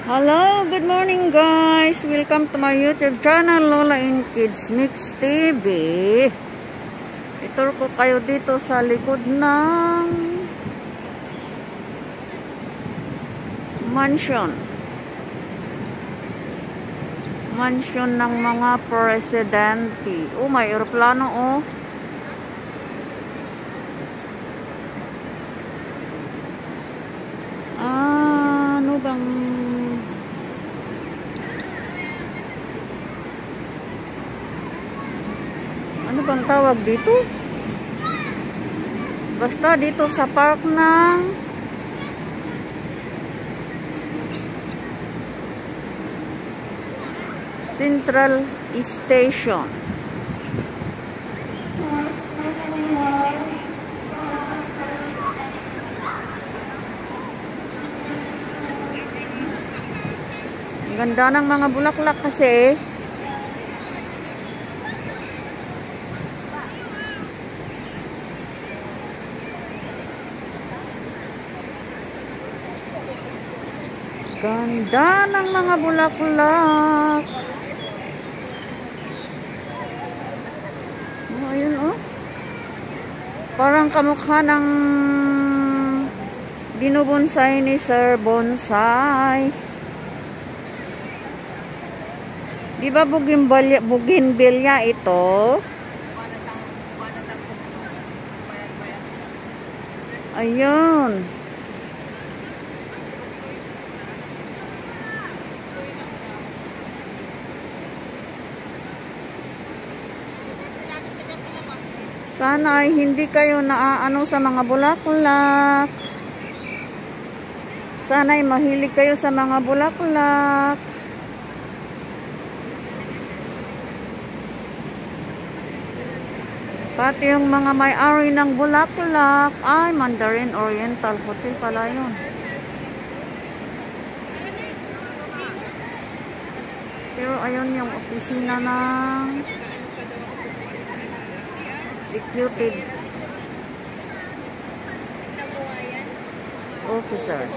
Hello, good morning guys. Welcome to my YouTube channel, Lola in Kids Mix TV. Itur ko kayo dito sa likod ng mansion. Mansion ng mga presidente. Oh, may aeroplano oh. Ano bang tawag dito? Basta dito sa park ng Central Station. Ang ganda ng mga bulaklak kasi. Ganda ng mga bulaklak. Oh, ayun oh. Parang kamukha ng binubonsai ni Sir Bonsai. Di ba bougainvillea ito? Ayun. Sana ay hindi kayo naaano sa mga bulaklak. Sana ay mahilig kayo sa mga bulaklak. Pati yung mga may-ari ng bulaklak. Ay, Mandarin Oriental Hotel pala yun. Pero ayun yung opisina ng executive officers.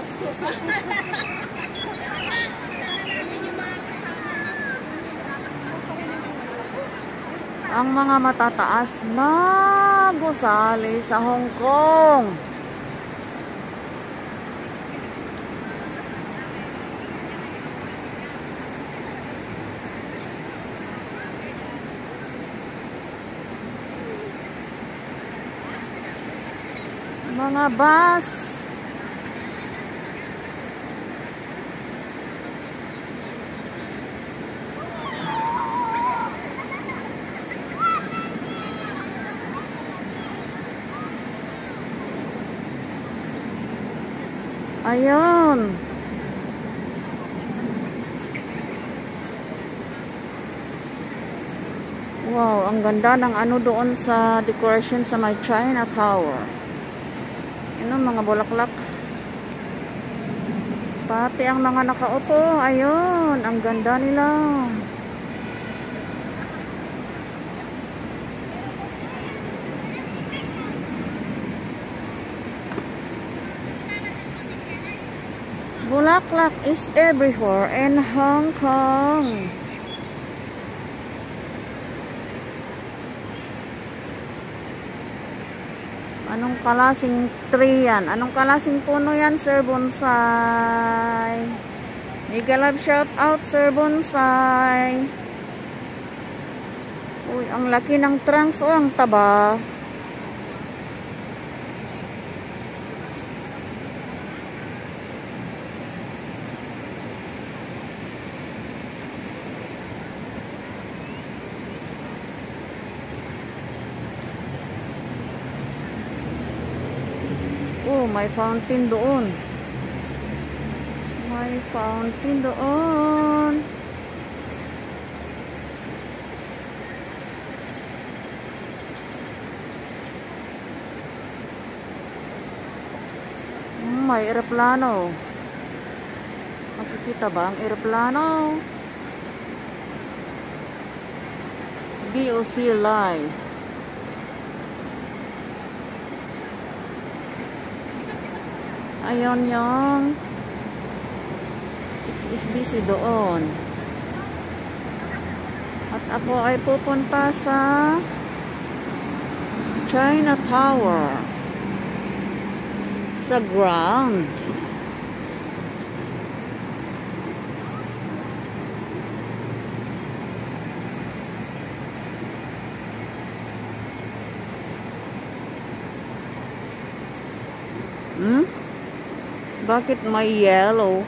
Ang mga matataas na gusali sa Hong Kong. Mga bus. Ayun. Wow, ang ganda ng ano doon sa decoration sa may China Tower. Ano, mga bulaklak. Pati ang mga nakaupo. Ayun, ang ganda nila. Bulaklak is everywhere in Hong Kong. Anong kalasing tree yan? Anong kalasing puno yan, Sir Bonsai? Mega love shout out, Sir Bonsai. Uy, ang laki ng trunks. Oh, ang taba. Oh, may fountain doon. May fountain doon. May eroplano. Makikita ba ang eroplano? DOC Live. Ayun yung HSBC doon. At ako ay pupunta sa China Tower. Sa ground. Bakit may yellow?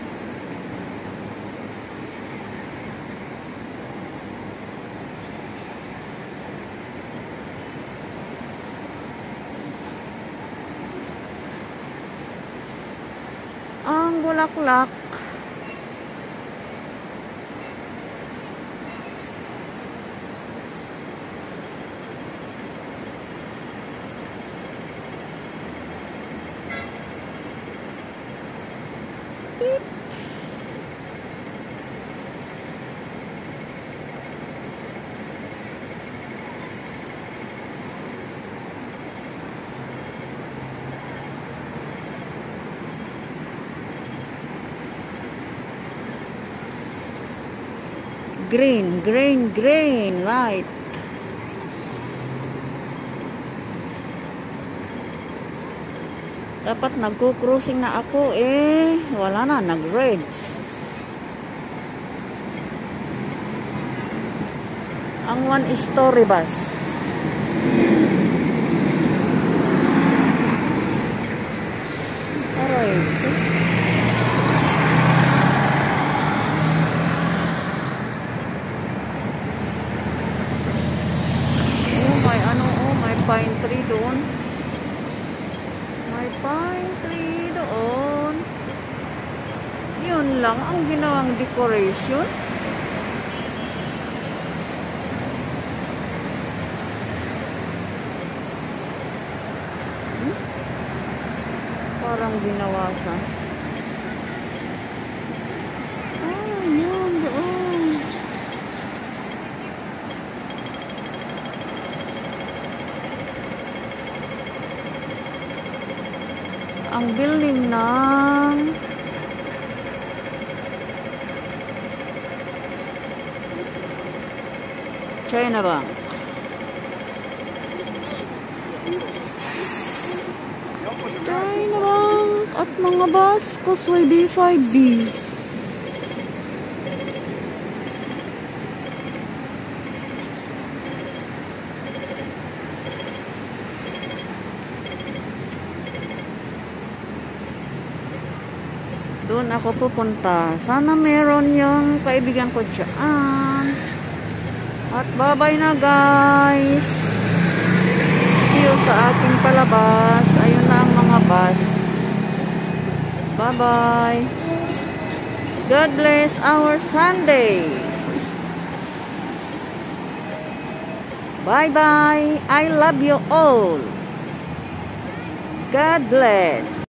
Ang bulaklak. Green, green, green light. Dapat nagko-crossing na ako eh. Wala na, nag-red. Ang one-story bus. Aray. Pine tree doon. May pine tree doon. Yun lang ang ginawang decoration. Parang binawasan. Yun doon. Ang building ng China Bank. China Bank at mga bus, Causeway B5B. Doon ako pupunta. Sana meron yung kaibigan ko dyan. At bye-bye na guys. See you sa ating palabas. Ayun na ang mga bus. Bye-bye. God bless our Sunday. Bye-bye. I love you all. God bless.